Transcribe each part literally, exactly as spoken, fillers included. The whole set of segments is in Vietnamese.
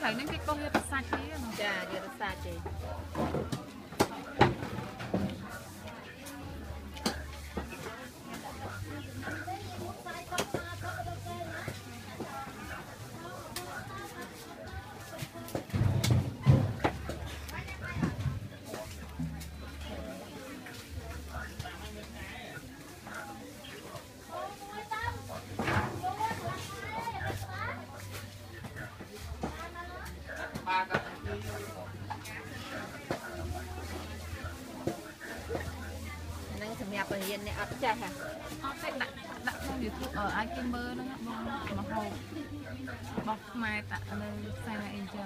thấy nên cái con hết sạch đi nó chà giờ nó sạch đi năng thầm nhập vào hiện này ớt chai hả? Ớt sẽ đặt đặt trong YouTube ở ai kim bơ nó mà hộp bọc mai tạ lên sang này cho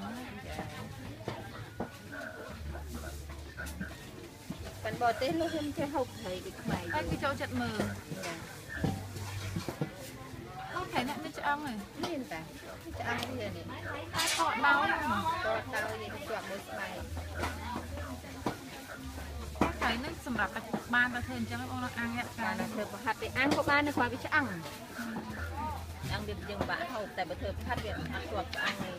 bạn bỏ tên lúc em chơi hộp thấy cái mày cái chỗ chật mờ không thấy nãy cho ông này nhìn ta cho ăn cái gì này ai cọ bao mà cọ bao gì thì chọn một mày thấy nó sầm rạp ban ta thường cho nó ăn vậy cả là thường hạt để ăn có ban nó khoai với cho ăn ăn được dừng bã hộp tại bữa thường hạt việc ăn chuột ăn này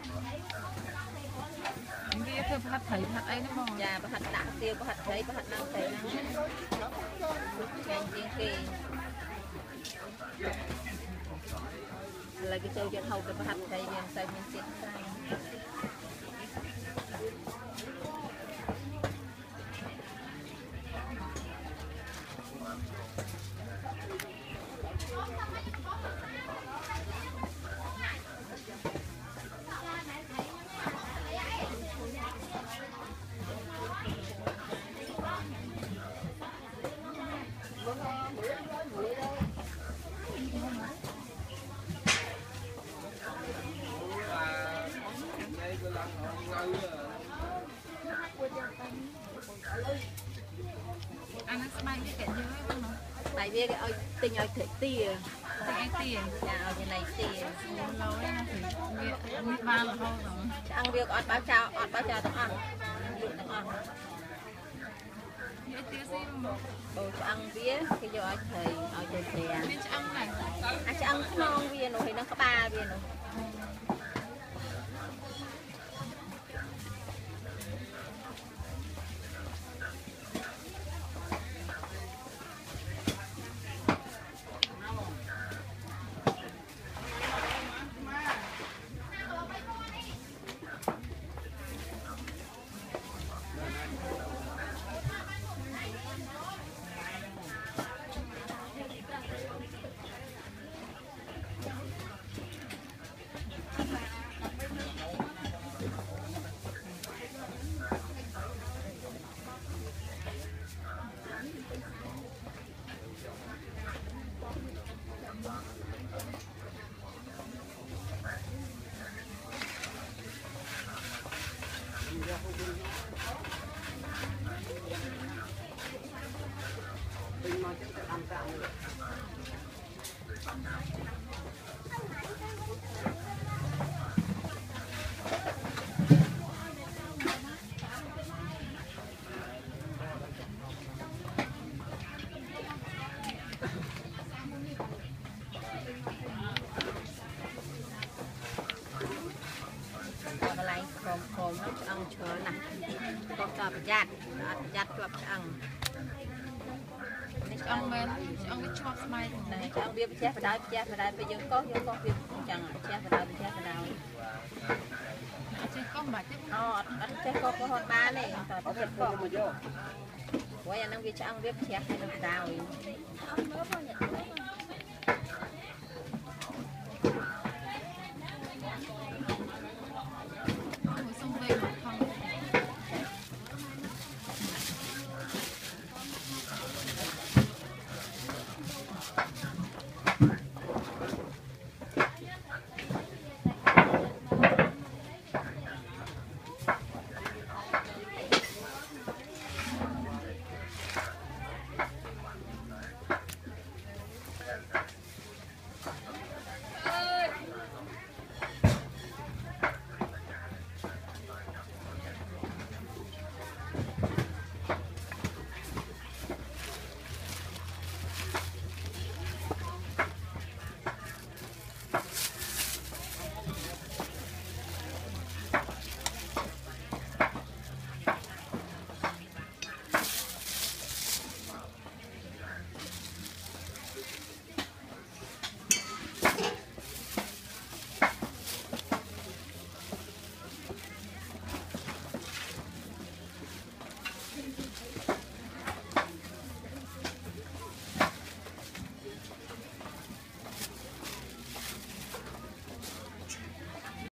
cái thường hạt thấy hạt ấy nó mòn dạ hạt đạn tiêu có hạt thấy có hạt năng thấy ngành tiên kỳ là cái châu trên hậu cái hạt thấy miền tây miền tây ăn nó bay với cái dưới không nó tại vì cái ơi tình ơi thịt tìa tình ai tiền dạ ở như này tìa lâu ấy nó thì biết biết ba là thôi rồi ăn việc ọt báo chào ọt báo chào tao ăn tao ăn biết tiêu gì mà đồ cho ăn vía cái giờ ai thầy ở chơi tiền biết cho ăn này anh sẽ ăn non viên rồi thì nó có ba viên rồi khom nó ăn chớ nè có cả giặt giặt cho ăn ăn men ăn cái chua smile này ăn bia che phải đá che phải đá bây giờ có giờ có bia chẳng che phải đá che phải đá chứ có mà chứ ờ ăn che có có hot ba này tao có biết có quay ăn ăn bia ăn bia che phải đá